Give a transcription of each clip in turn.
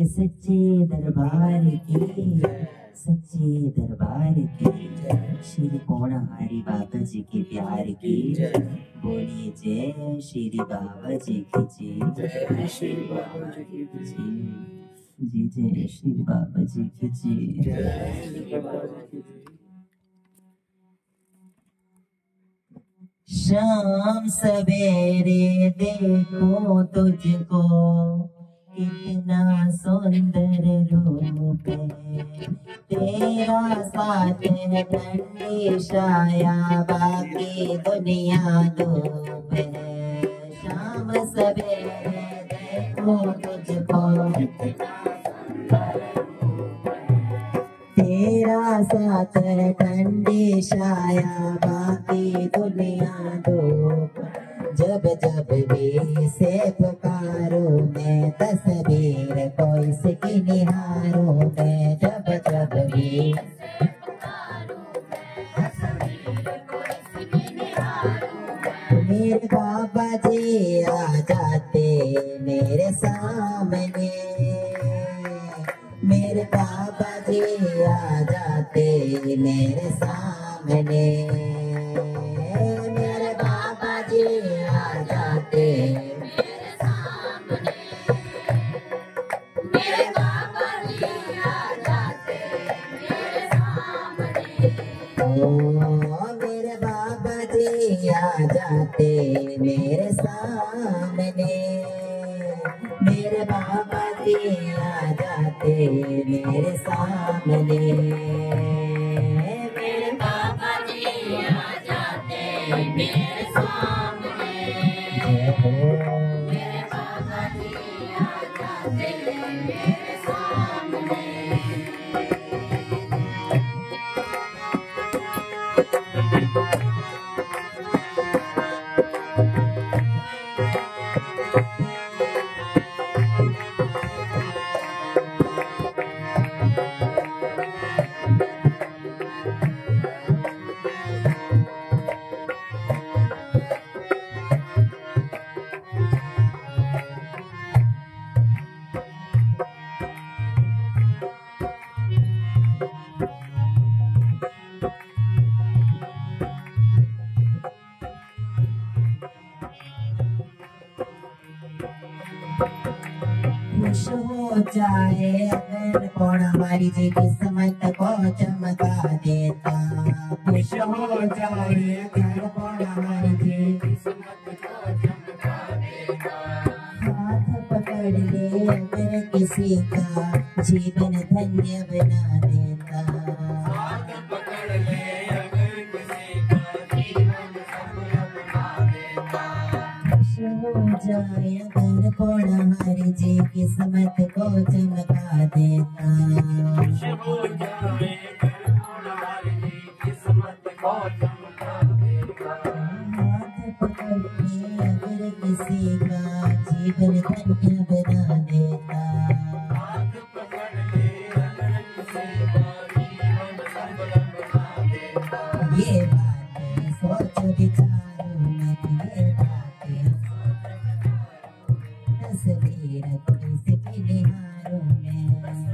के सच्चे दरबार की, सच्चे दरबार की, श्री पौड़ाहारी बाबा जी के प्यार की, बोलिए जय श्री बाबा जी की जय, जय श्री बाबा जी की जय, जय श्री बाबा जी की जय। शाम सवेरे देखो तुझको, कितना सुंदर रूप है तेरा, साथ है ठंडी छाया, बाकी दुनिया धूप है। शाम सवेरे देखो तुझको, तेरा साथ है ठंडी छाया, बाकी दुनिया धूप। जब जब भी से पुकारो मैं, तस्वीर कोई इसकी निहारो मैं, जब जब भी मेरे बाबा जी आ जाते मेरे सामने, मेरे बाबा जी आ जाते मेरे सामने, मेरे बाबा जी आ जाते मेरे सामने, मेरे बाबा जी आ जाते मेरे सामने, ओ मेरे बाबा जी आ जाते मेरे सामने, मेरे बाबा जी आ जाते मेरे सामने, मेरे बाबा जी आ जाते मेरे सामने, मेरे बाबा जी आ जाते मेरे सामने। खुश हो जाए अगर पौड़ाहारी जी किस्मत को चमका देता, खुश हो जाए अगर पौड़ाहारी जी किस्मत को चमका देता, हाथ पकड़ ले अगर किसी का जीवन धन्य बना देता, हाथ पकड़ ले अगर किसी का जीवन सफल बना देता, खुश हो जाए अगर पौड़ाहारी जी किस्मत को चमका देता, खुश हो जाए अगर पौड़ाहारी जी किस्मत को चमका देता, हाथ पकड़ के अगर किसी का जीवन धन्य बना देता, हाथ पकड़ ले अगर किसी का जीवन सफल बना देता। ये बातें सोच विचारो मत, ये बातें तस्वीर कोई इसकी निहारो मैं,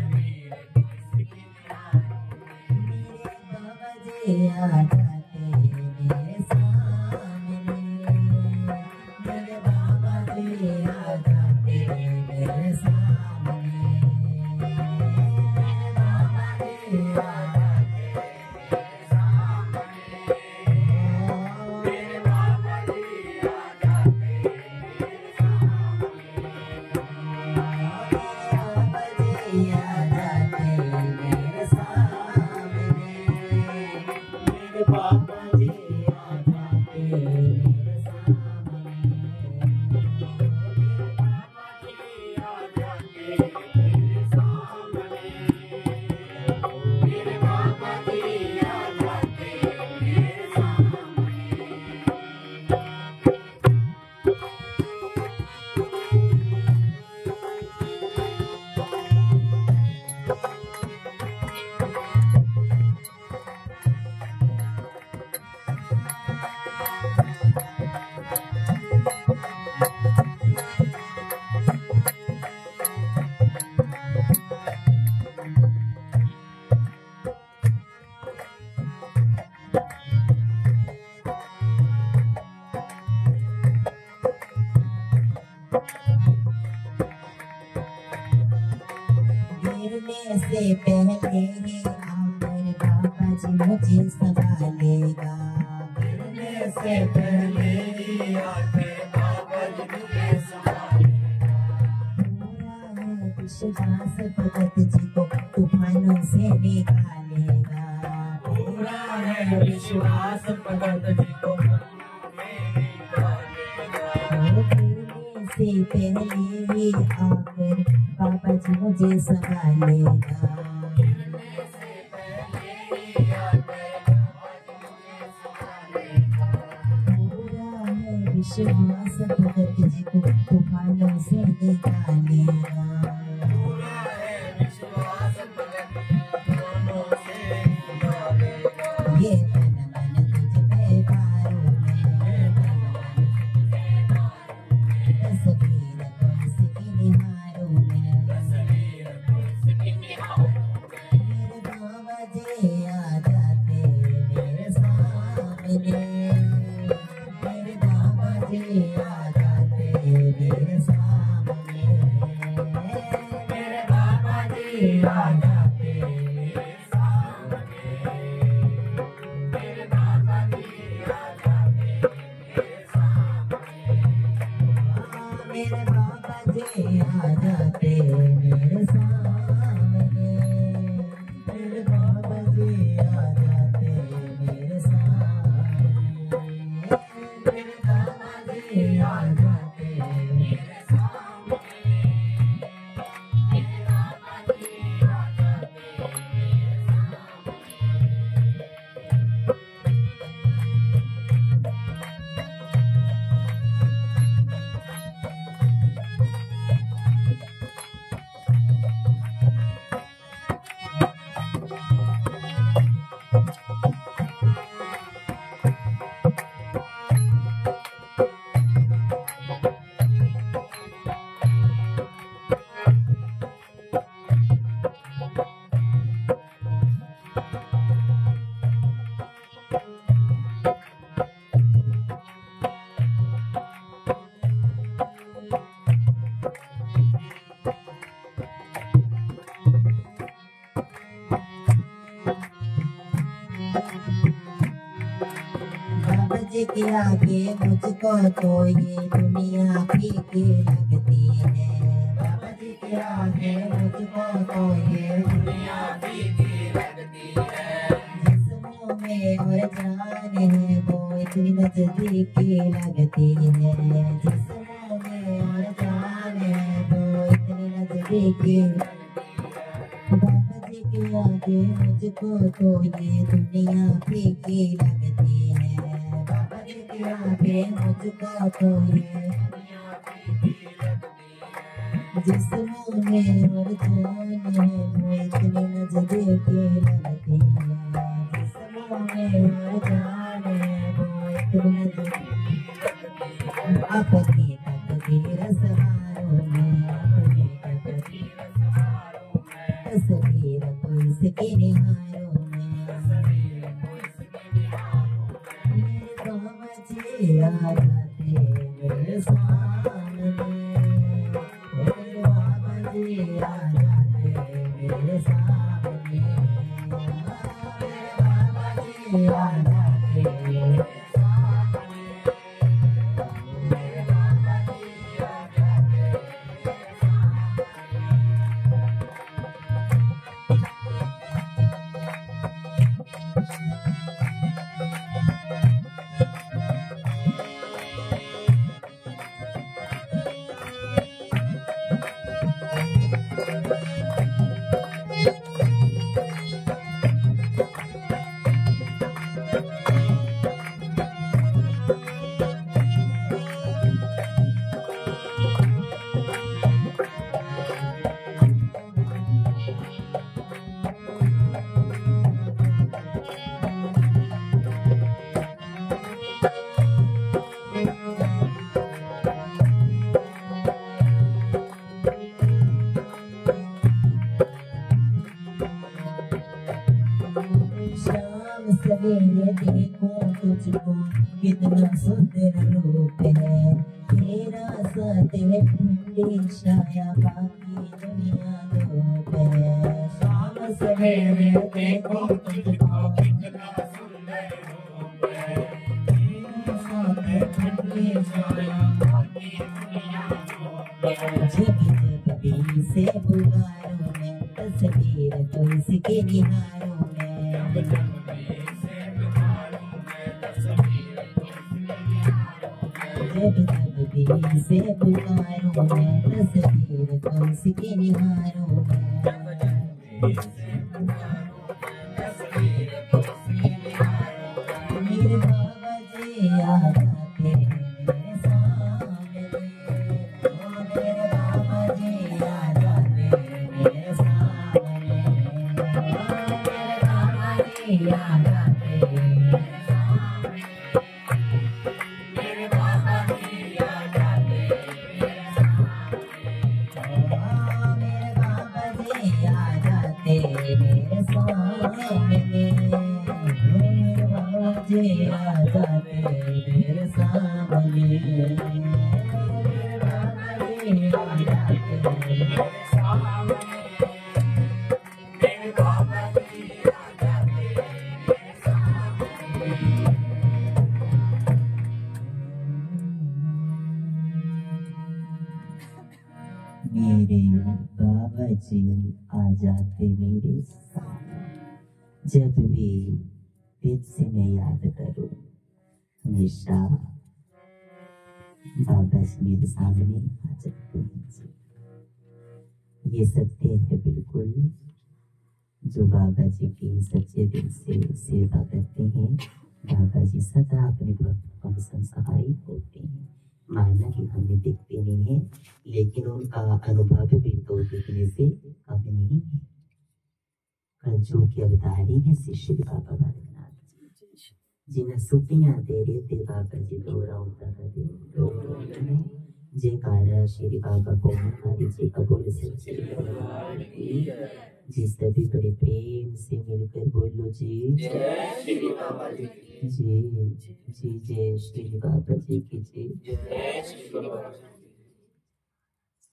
मेरे बाबा जी आ जाते मेरे सामने, मेरे बाबा जी आ जाते मेरे सामने, मेरे बाबा जी आ जाते मेरे सामने, मेरे बाबा जी आ जाते मेरे सामने, बाबा जी आ जाते मेरे सामने, मेरे बाबा गिरने से पहले ही आकर बाबा जी मुझे संभालेगा। गिरने से पहले ही आकर बाबा जी मुझे संभालेगा। पूरा है विश्वास भगत जी को तूफानों से निकालेगा। पूरा है विश्वास भगत जी को गिरने से पहले ही आकर बाबा जी मुझे संभालेगा। गिरने से पहले ही आकर बाबा जी मुझे संभालेगा। पूरा है विश्वास भगत जी को तूफानों से निकालेगा। पूरा है विश्वास भगत जी को तूफानों से निकालेगा। ये तन मन तुझ पे पारो में, तस्वीर को इसकी निहारों में, तस्वीर को इसकी निहारों में। मेरे बाबा जी आ जाते मेरे सामने, मेरे बाबा जी आ जाते मेरे सामने, मेरे बाबा जी आ जाते मेरे सामने, मेरे बाबा जी आ जाते मेरे सामने। मेरे बाबा जी आ जाते मेरे सामने, मेरे बाबा जी आ जाते मेरे सामने, मेरे बाबा जी आ जाते मेरे सामने, मेरे बाबा जी आ जाते मेरे बाबा जी के आगे मुझको तो ये दुनिया फीकी लगती है। बाबा जी के आगे मुझको तो ये दुनिया फीकी लगती है। जिस्मों में और जान है वो इतनी नजदीकी लगती है। जिस्मों में और जान है वो इतनी नजदीकी। बाबा जी के आगे मुझको तो ये दुनिया फीकी लगती है। बाबा जी के आगे मुझको तो ये दुनिया फीकी लगती है। जिस्मों में और जान है वो इतनी नजदीकी लगती है। जिस्मों में और जान है वो इतनी नजदीकी लगती है। अपनी तकदीर सवारों में, अपनी तकदीर सवारों में, तस्वीर को इसके निहारों में, तस्वीर को इसके निहारों में। मेरे बाबा जी आ जाते मेरे सामने, मेरे बाबा जी आ जाते मेरे सामने, मेरे बाबा जी आ जाते मेरे सामने, मेरे बाबा जी आ जाते मेरे सामने। सवेरे देखो तुझको कितना सुंदर रूप है तेरा। सते ठंडी छाया बाकी दुनिया धूप है। शाम सवेरे देखो तुझको कितना सुंदर रूप है। सते ठंडी छाया बाकी दुनिया धूप है। जब जब भी से बुलारूं मैं तस्वीर तो इसकी निहारूं मैं। जब जब भी से बुलारूं मैं तस्वीर तो इसकी निहारूं मैं। जब जब भी से बुलारूं मैं तस्वीर तो इसकी निहारूं मैं। जब जब भी से बुलारूं मैं तस्वीर तो इसकी निहारूं मैं। मेरे बाबा जी आ जाते मेरे सामने। ओ मेरे बाबा जी आ जाते मेरे सामने। ओ मेरे बाबा जी आ जाते मेरे सामने। मेरे बाबा जी आ जाते मेरे सामने। ओ मेरे बाबा जी आ जाते मेरे सामने। मेरे बाबा जी आ जाते मेरे सामने। मेरे बाबा जी आ जाते मेरे सामने। मेरे बाबा जी आ जाते मेरे सामने। मेरे बाबा जी आ जाते मेरे सामने। जब भी फिर से मैं याद करूं हमेशा बाबा जी मेरे सामने आ जाते हैं जी। ये सत्य है बिल्कुल। जो बाबा जी की सच्चे दिल से सेवा करते हैं बाबा जी सदा अपने भक्तों में सहाय होते हैं। माना कि हमें दिखते नहीं है लेकिन उनका अनुभव भी तो दिखने से कम नहीं है। कंजों की अवतारी है शिष्य बाबा बालकनाथ जी। जिन्हें सुपियां दे रहे थे बाबा जी दौरा होता दे जे कारा श्री बाबा को हमारी जी कबूल सच्ची जी। सभी बड़े प्रेम से मिलकर बोलो जी जय श्री बाबा जी जी जी जय श्री बाबा जी की जय।